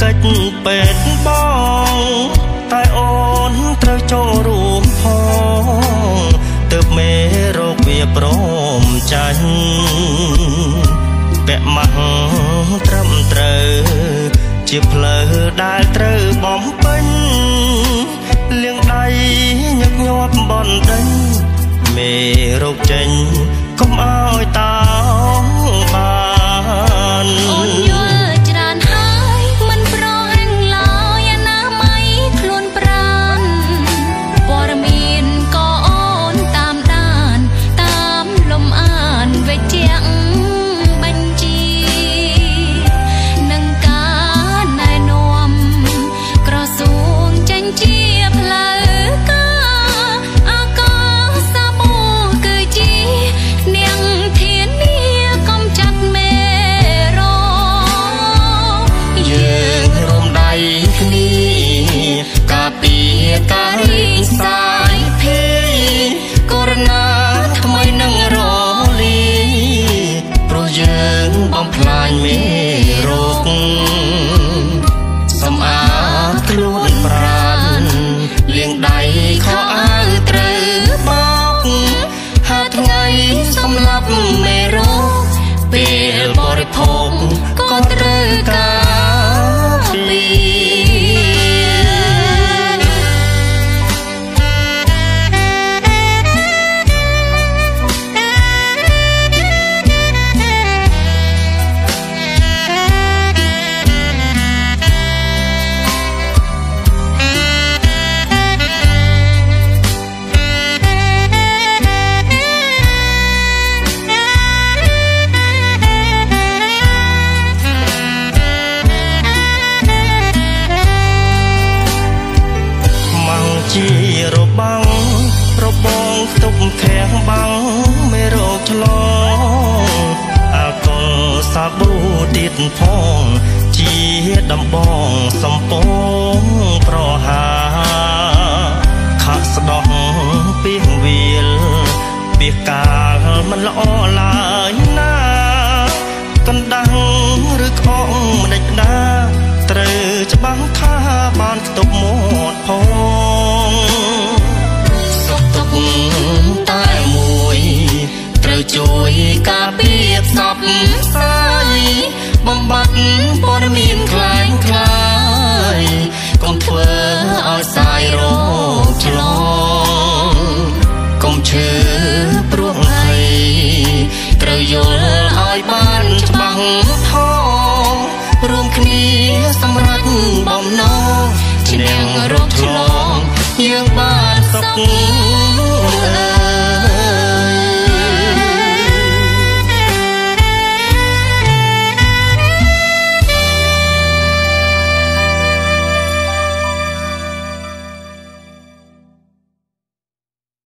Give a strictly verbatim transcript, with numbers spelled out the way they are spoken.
កិច្ចពេទ្យបងតែអូនត្រូវចូលរួមផងទើបមេរោគវាព្រមចាញ់ពាក់ម៉ាស់ត្រឹមត្រូវជាផ្លូវដែលត្រូវបំពេញលាងដៃញឹកញាប់បណ្ដេញមេរោគចេញកុំឲ្យតោងបានអូនយល់ច្រើនហើយមិនប្រហែងឡើយអនាម័យខ្លួនប្រាណព័ត៌មានក៏អូនតាមដានតាមលំអានវិជ្ជាបញ្ជីនឹងការណែនាំក្រសួងចេញជាផ្លូវការអាកាសាបូគឺជានាងធានាកំចាត់មេរោគយើងរួមដៃគ្នាការពារការរីកសាយភាយកូវីដ ថ្មីនឹងរលីព្រោះយើងបំផ្លាញមេរោគសម្អាតខ្លួនប្រាណលាងដៃខោអាវត្រូវបោកហាត់ថ្ងៃសម្រាប់មេរោគពេលបរិភោគក៏ត្រូវការពារជារបាំងរបងខ្ទប់ខាំងបាំងមេរោគឆ្លងអាល់កុលសាប៊ូទៀតផងជាដំបងសំពងប្រហាខាក់ស្ដោះពីងវាលពីកាលមិនល្អឡើយណាកណ្ដាស់ឬក្អកមិនដេចដាត្រូវច្បាំងថាបានខ្ទប់មាត់ផងសុខទុក្ខតែមួយត្រូវជួយការពារផ្សព្វផ្សាយបំបត្តិព័ត៌មានคล้ายคล้าយកុំធ្វើឲ្យសាយរោគឆ្លងកុំឈឺព្រោះអីត្រូវយល់ឲ្យបានច្បាស់